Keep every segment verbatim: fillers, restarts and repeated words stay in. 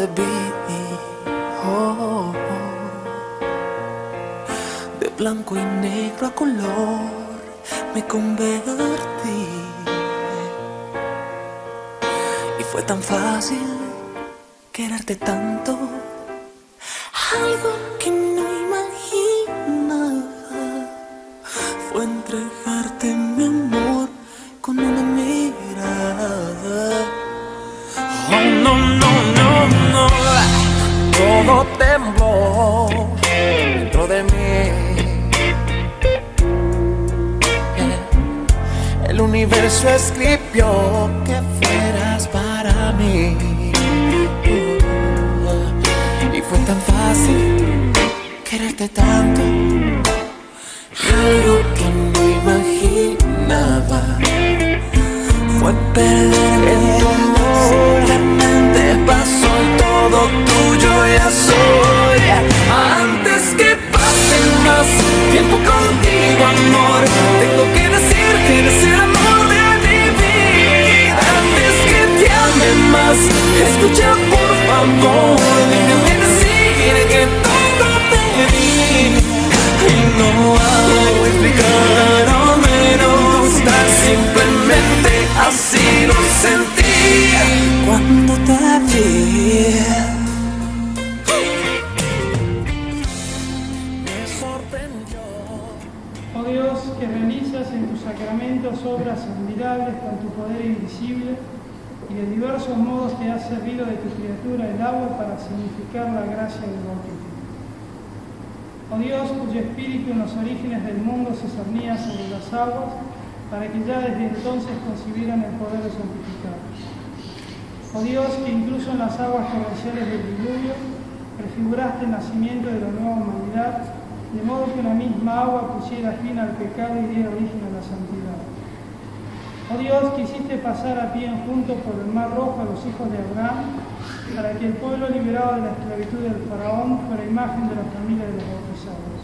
te vi, oh, oh, de blanco y negro a color me convertí. Y fue tan fácil quererte tanto, algo que no imaginaba fue entregarte mi amor con una mirada. Oh, no, no, no, no. Todo tembló dentro de mí. El universo escribió que fueras para mí. Y fue tan fácil quererte tanto, algo que no imaginaba fue perder el amor. La mente pasó y todo tuyo ya soy. Antes que pase más tiempo contigo, amor, tengo que decir que eres el amor de mi vida. Antes que te ame más, escucha por favor, déjame decir que todo te di. Y no hago explicar o menos, tan simplemente así lo sentí cuando te vi. Me sorprendió. Oh Dios, que realizas en tus sacramentos obras admirables con tu poder invisible, y de diversos modos te has servido de tu criatura el agua para significar la gracia del bautismo. Oh Dios, cuyo espíritu en los orígenes del mundo se cernía sobre las aguas, para que ya desde entonces concibieran el poder de santificar. Oh Dios, que incluso en las aguas torrenciales del diluvio prefiguraste el nacimiento de la nueva humanidad, de modo que una misma agua pusiera fin al pecado y diera origen a la santidad. Oh Dios, que hiciste pasar a pie junto por el mar rojo a los hijos de Abraham, para que el pueblo liberado de la esclavitud del faraón fuera imagen de la familia de los bautizados.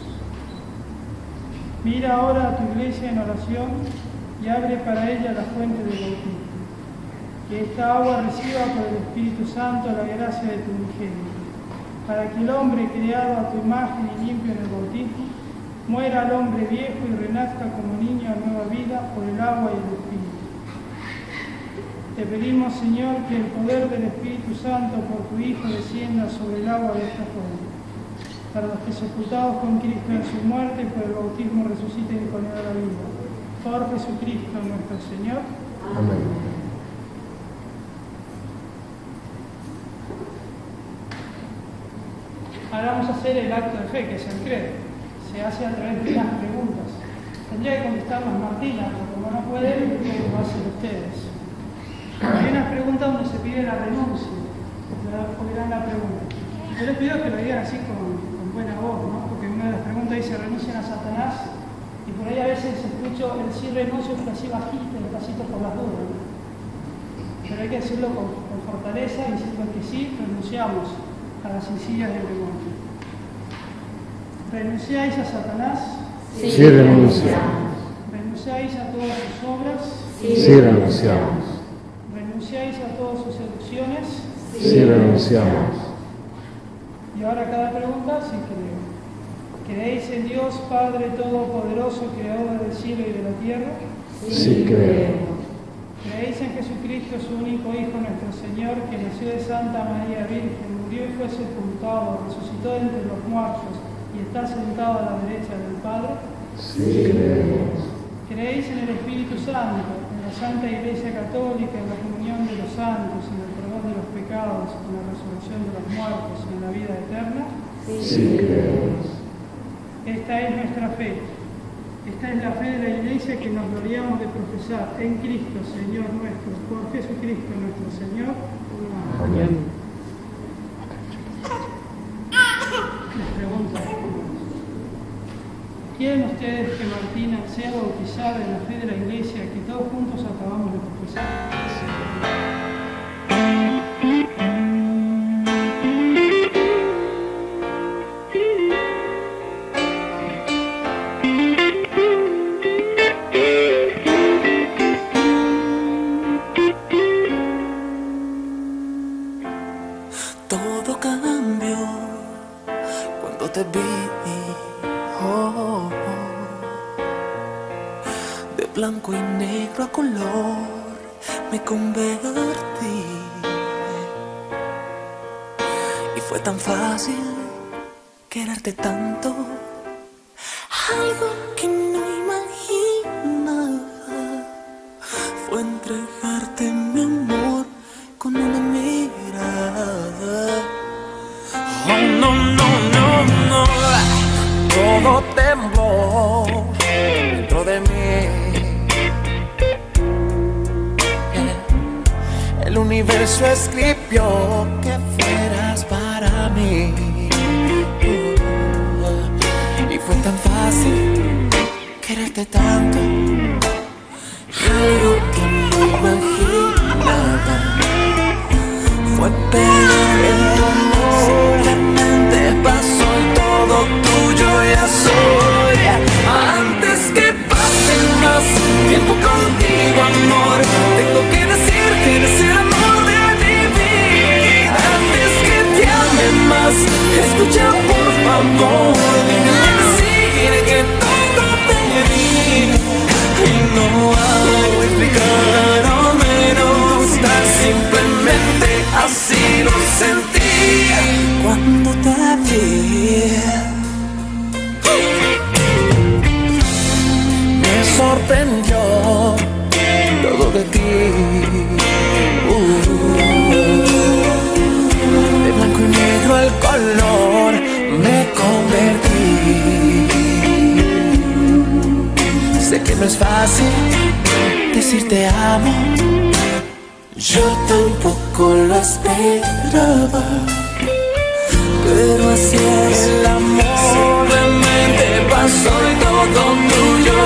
Mira ahora a tu iglesia en oración y abre para ella la fuente del bautismo. Que esta agua reciba por el Espíritu Santo la gracia de tu unigénito, para que el hombre creado a tu imagen y limpio en el bautismo muera al hombre viejo y renazca como niño a nueva vida por el agua y el Espíritu. Te pedimos, Señor, que el poder del Espíritu Santo por tu Hijo descienda sobre el agua de esta fuente, para los que sepultados con Cristo en su muerte por el bautismo resuciten con él a la vida. Por Jesucristo nuestro Señor. Amén. Ahora vamos a hacer el acto de fe, que es el credo. Se hace a través de las preguntas. Tendría que contestarnos Martina, pero como no puede, lo hacen ustedes. Hay unas preguntas donde se pide la renuncia. Oirán la pregunta. Yo les pido que lo digan así con, con buena voz, ¿no? Porque una de las preguntas dice renuncian a Satanás, y por ahí a veces escucho el sí renuncio, pero así bajito, despacito por las dudas, ¿no? Pero hay que decirlo con, con fortaleza y diciendo que sí, renunciamos a las insidias del demonio. ¿Renunciáis a Satanás? Sí, sí renunciamos. ¿Renunciáis a todas sus obras? Sí, sí renunciamos. ¿Renunciáis a todas sus seducciones? Sí, sí renunciamos. Y ahora cada pregunta, sí creo. ¿Creéis en Dios, Padre Todopoderoso, Creador del cielo y de la tierra? Sí, creo. ¿Creéis en Jesucristo, su único Hijo, nuestro Señor, que nació de Santa María Virgen, murió y fue sepultado, resucitó de entre los muertos y está sentado a la derecha del Padre? Sí, creemos. ¿Creéis en el Espíritu Santo, en la Santa Iglesia Católica, en la comunión de los santos, en el perdón de los pecados, en la resurrección de los muertos y en la vida eterna? Sí, creemos. Esta es nuestra fe. Esta es la fe de la Iglesia que nos gloriamos de profesar en Cristo, Señor nuestro, por Jesucristo nuestro Señor. Amén. Les pregunto, ¿quieren ustedes que Martina sea bautizada en la fe de la Iglesia que todos juntos acabamos de profesar? Todo blanco y negro a color me convertí. Y fue tan fácil quererte tanto, algo que no imaginaba fue entregarte mi amor con una mirada. Oh, no, no, no, no. Todo tembló dentro de mí. El universo escribió que fueras para mí. Y fue tan fácil quererte tanto, algo que no imaginaba fue perder el amor. La mente pasó y todo tuyo ya soy. Antes que pase más tiempo contigo, amor, tengo que decir que eres el amor de mi vida. Antes que te ame más, escucha por favor, déjame decir que todo te di. Y no hago explicar o menos, tan simplemente así lo sentí cuando te vi. Me sorprendió todo de ti. uh, De blanco y negro el color me convertí. Sé que no es fácil decir te amo, yo tampoco lo esperaba, pero así es el amor. La mente pasó y todo tuyo